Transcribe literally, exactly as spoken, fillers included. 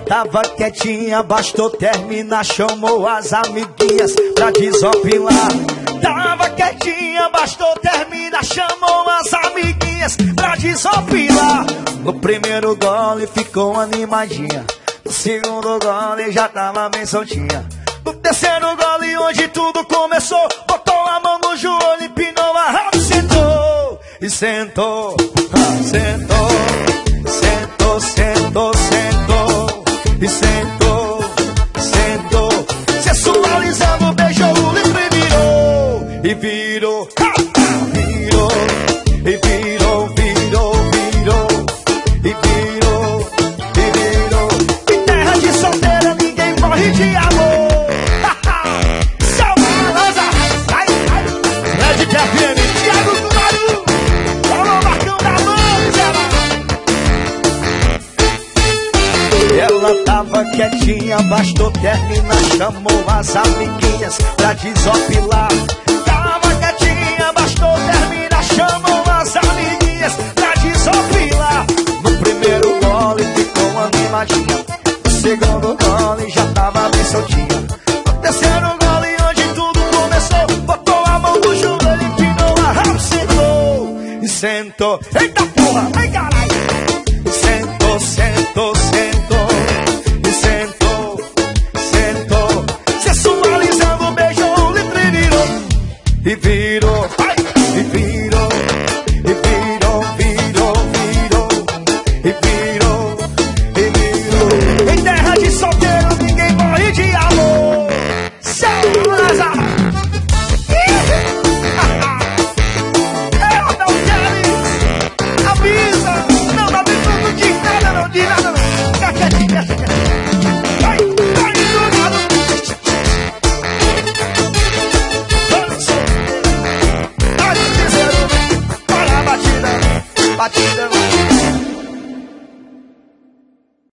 tava quietinha, bastou terminar, chamou as amiguinhas pra desopilar. Tava quietinha, bastou terminar, chamou as amiguinhas pra desopilar. No primeiro gole ficou animadinha, no segundo gole já tava bem soltinha. No terceiro gole, onde tudo começou, botou a mão no joelho, empinou a raba, sentou e sentou, ah, sentou, sentou, sentou, sentou e sentou, sentou, sensualizando, beijou o livro e virou, e virou, virou, e virou, virou, virou, e virou, e virou. Em terra de solteira ninguém morre de amor. F M, Thiago do Maru, falou Marcão da Manzela. Ela tava quietinha, bastou terminar, chamou as amiguinhas pra desopilar. Tava quietinha, bastou terminar, chamou as amiguinhas pra desopilar. No primeiro gole ficou animadinha, no segundo gole já tava bem soltinha. No terceiro gole, onde tudo começou, botou a mão no joelho, sentou, eita porra, ai caralho. Sentou, sentou, sentou, e sentou, sentou, sensualizando, beijou, livre e virou, e virou, ai, e virou, e virou, virou, virou, e virou, e virou. Em terra de solteiro ninguém morre de amor. Salazar. Não, não, não diz nada, não diz nada, não. Fica quietinho, fica quietinho. Vai, vai, jogado. Vai, terceiro, para a batida, batida.